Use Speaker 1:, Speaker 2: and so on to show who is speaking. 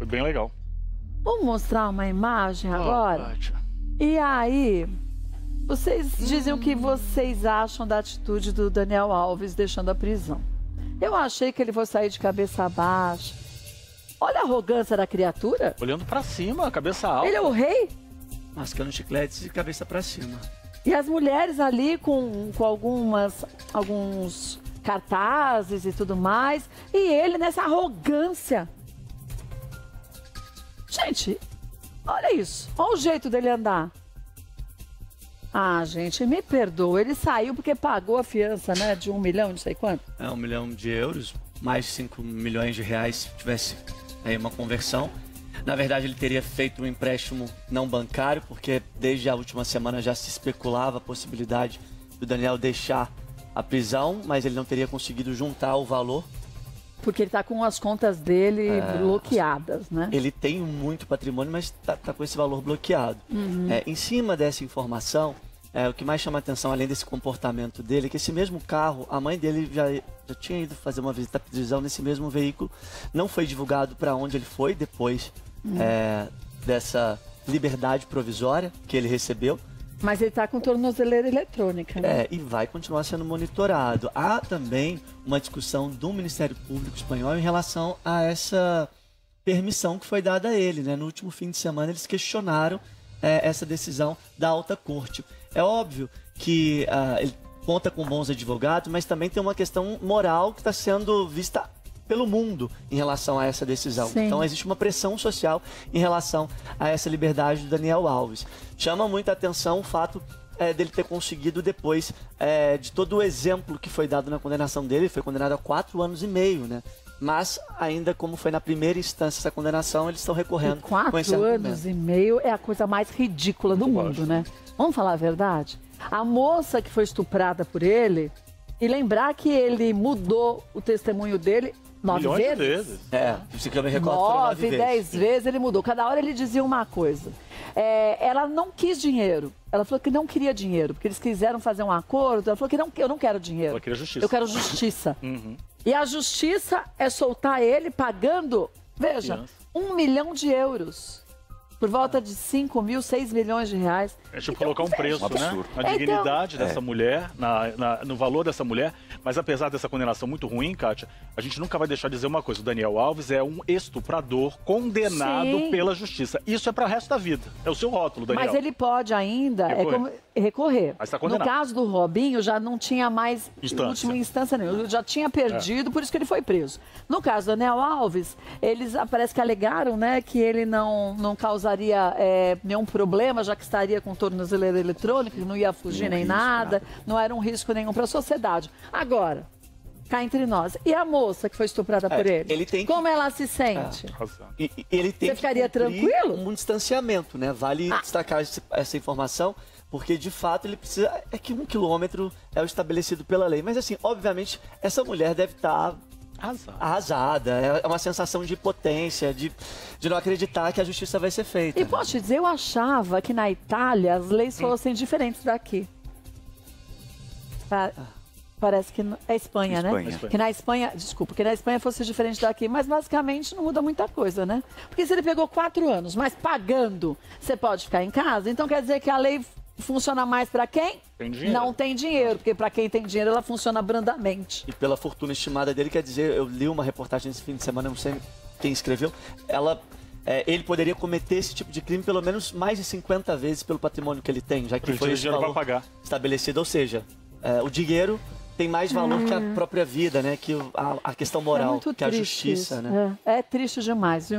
Speaker 1: Foi bem legal.
Speaker 2: Vou mostrar uma imagem agora.
Speaker 1: Kátia.
Speaker 2: E aí, vocês dizem o que vocês acham da atitude do Daniel Alves deixando a prisão. Eu achei que ele fosse sair de cabeça baixa. Olha a arrogância da criatura.
Speaker 1: Olhando pra cima, cabeça alta.
Speaker 2: Ele é o rei.
Speaker 3: Mascando chicletes de cabeça pra cima.
Speaker 2: E as mulheres ali com alguns cartazes e tudo mais. E ele nessa arrogância. Gente, olha isso. Olha o jeito dele andar. Ah, gente, me perdoa. Ele saiu porque pagou a fiança, né? De 1 milhão, não sei quanto.
Speaker 3: É 1 milhão de euros, mais de 5 milhões de reais se tivesse aí uma conversão. Na verdade, ele teria feito um empréstimo não bancário, porque desde a última semana já se especulava a possibilidade do Daniel deixar a prisão, mas ele não teria conseguido juntar o valor.
Speaker 2: Porque ele tá com as contas dele bloqueadas, né?
Speaker 3: Ele tem muito patrimônio, mas tá com esse valor bloqueado. Em cima dessa informação, o que mais chama a atenção, além desse comportamento dele, é que esse mesmo carro, a mãe dele já tinha ido fazer uma visita à prisão nesse mesmo veículo. Não foi divulgado para onde ele foi depois dessa liberdade provisória que ele recebeu.
Speaker 2: Mas ele está com tornozeleira eletrônica, né?
Speaker 3: E vai continuar sendo monitorado. Há também uma discussão do Ministério Público Espanhol em relação a essa permissão que foi dada a ele, né? No último fim de semana eles questionaram essa decisão da alta corte. É óbvio que ele conta com bons advogados, mas também tem uma questão moral que está sendo vista pelo mundo em relação a essa decisão.
Speaker 2: Sim.
Speaker 3: Então existe uma pressão social em relação a essa liberdade do Daniel Alves. Chama muita atenção o fato dele ter conseguido depois de todo o exemplo que foi dado na condenação dele. Ele foi condenado a 4 anos e meio, né? Mas ainda como foi na primeira instância essa condenação, eles estão recorrendo com esse
Speaker 2: 4
Speaker 3: argumento.
Speaker 2: anos e meio é a coisa mais ridícula do mundo, né? Vamos falar a verdade? A moça que foi estuprada por ele, e lembrar que ele mudou o testemunho dele 9 vezes?
Speaker 3: Se eu me recordo, foram 9 vezes.
Speaker 2: 10 vezes ele mudou. Cada hora ele dizia uma coisa. Ela não quis dinheiro. Ela falou que não queria dinheiro, porque eles quiseram fazer um acordo. Ela falou que eu não quero dinheiro.
Speaker 1: Ela queria justiça.
Speaker 2: Eu quero justiça. E a justiça é soltar ele pagando, veja, 1 milhão de euros. Por volta de 5 mil, 6 milhões de reais.
Speaker 1: É tipo colocar um preço, né? Na dignidade dessa mulher, no valor dessa mulher. Mas apesar dessa condenação muito ruim, Kátia, a gente nunca vai deixar de dizer uma coisa. O Daniel Alves é um estuprador condenado pela justiça. Isso é para o resto da vida. É o seu rótulo, Daniel.
Speaker 2: Mas ele pode ainda recorrer.
Speaker 1: Mas tá
Speaker 2: No
Speaker 1: condenado.
Speaker 2: caso do Robinho, já não tinha mais última instância nenhuma. Já tinha perdido, por isso que ele foi preso. No caso do Daniel Alves, eles parece que alegaram, né, que ele não causaria nenhum problema, já que estaria com tornozeleira eletrônica, que não ia fugir nem nada, não era um risco nenhum para a sociedade. Agora, cá entre nós, e a moça que foi estuprada por ele? Como ela se sente?
Speaker 3: Ele tem
Speaker 2: Você ficaria tranquilo?
Speaker 3: Um distanciamento, né? Vale destacar essa informação, porque de fato ele precisa. É que 1 quilômetro é o estabelecido pela lei. Mas assim, obviamente, essa mulher deve estar arrasada. É uma sensação de impotência, de não acreditar que a justiça vai ser feita.
Speaker 2: E posso te dizer, eu achava que na Itália as leis fossem diferentes daqui. Parece que é Espanha, né? Que na Espanha, desculpa, que na Espanha fosse diferente daqui, mas basicamente não muda muita coisa, né? Porque se ele pegou 4 anos, mas pagando, você pode ficar em casa, então quer dizer que a lei funciona mais para quem?
Speaker 1: Tem dinheiro.
Speaker 2: Não tem dinheiro, porque para quem tem dinheiro ela funciona brandamente.
Speaker 3: E pela fortuna estimada dele, quer dizer, eu li uma reportagem esse fim de semana, não sei quem escreveu, ele poderia cometer esse tipo de crime pelo menos mais de 50 vezes pelo patrimônio que ele tem, já que foi esse valor estabelecido. Ou seja, o dinheiro tem mais valor que a própria vida, né? Que a questão moral, que a justiça, né?
Speaker 2: É triste demais, viu?